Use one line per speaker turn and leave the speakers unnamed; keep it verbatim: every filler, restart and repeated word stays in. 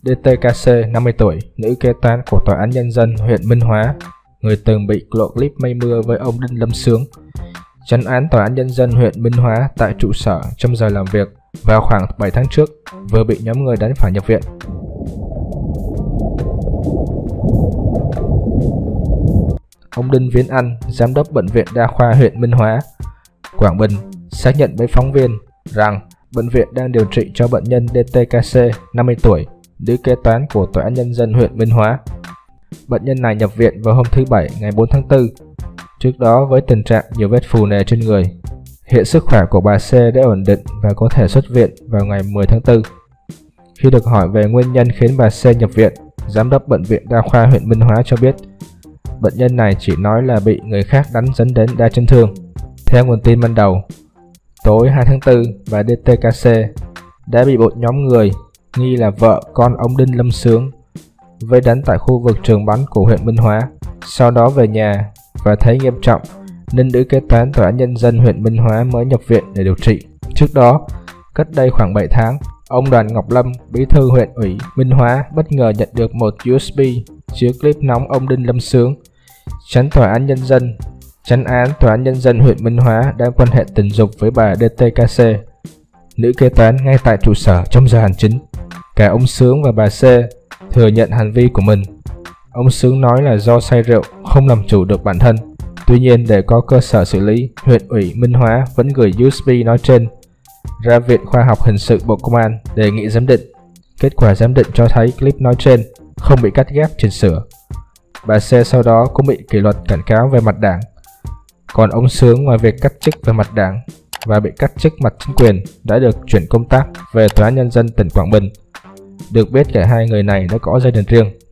đê tê ca xê, năm mươi tuổi, nữ kế toán của Tòa án Nhân dân huyện Minh Hóa, người từng bị lộ clip mây mưa với ông Đinh Lâm Xướng, trấn án Tòa án Nhân dân huyện Minh Hóa tại trụ sở trong giờ làm việc vào khoảng bảy tháng trước, vừa bị nhóm người đánh phải nhập viện. Ông Đinh Viễn Anh, Giám đốc Bệnh viện Đa khoa huyện Minh Hóa, Quảng Bình, xác nhận với phóng viên rằng bệnh viện đang điều trị cho bệnh nhân đê tê ca xê, năm mươi tuổi, nữ kế toán của Tòa án Nhân dân huyện Minh Hóa. Bệnh nhân này nhập viện vào hôm thứ Bảy ngày bốn tháng tư, trước đó với tình trạng nhiều vết phù nề trên người. Hiện sức khỏe của bà C đã ổn định và có thể xuất viện vào ngày mười tháng tư. Khi được hỏi về nguyên nhân khiến bà C nhập viện, Giám đốc Bệnh viện Đa khoa huyện Minh Hóa cho biết bệnh nhân này chỉ nói là bị người khác đánh dẫn đến đa chấn thương. Theo nguồn tin ban đầu, tối hai tháng tư, bà đê tê ca xê đã bị một nhóm người nghi là vợ con ông Đinh Lâm Xướng vây đánh tại khu vực trường bắn của huyện Minh Hóa. Sau đó về nhà và thấy nghiêm trọng nên nữ kế toán Tòa án Nhân dân huyện Minh Hóa mới nhập viện để điều trị. Trước đó, cách đây khoảng bảy tháng, ông Đoàn Ngọc Lâm, bí thư huyện ủy Minh Hóa bất ngờ nhận được một u ét bê chứa clip nóng ông Đinh Lâm Xướng trấn Tòa án Nhân dân trấn án Tòa án Nhân dân huyện Minh Hóa đang quan hệ tình dục với bà đê tê ca xê, nữ kế toán ngay tại trụ sở trong giờ hành chính. Cả ông Xướng và bà C thừa nhận hành vi của mình. Ông Xướng nói là do say rượu, không làm chủ được bản thân. Tuy nhiên, để có cơ sở xử lý, huyện ủy Minh Hóa vẫn gửi u ét bê nói trên ra Viện Khoa học Hình sự Bộ Công an đề nghị giám định. Kết quả giám định cho thấy clip nói trên không bị cắt ghép chỉnh sửa. Bà C sau đó cũng bị kỷ luật cảnh cáo về mặt đảng. Còn ông Xướng, ngoài việc cắt chức về mặt đảng và bị cắt chức mặt chính quyền, đã được chuyển công tác về Tòa án Nhân dân tỉnh Quảng Bình. Được biết cả hai người này đã có gia đình riêng.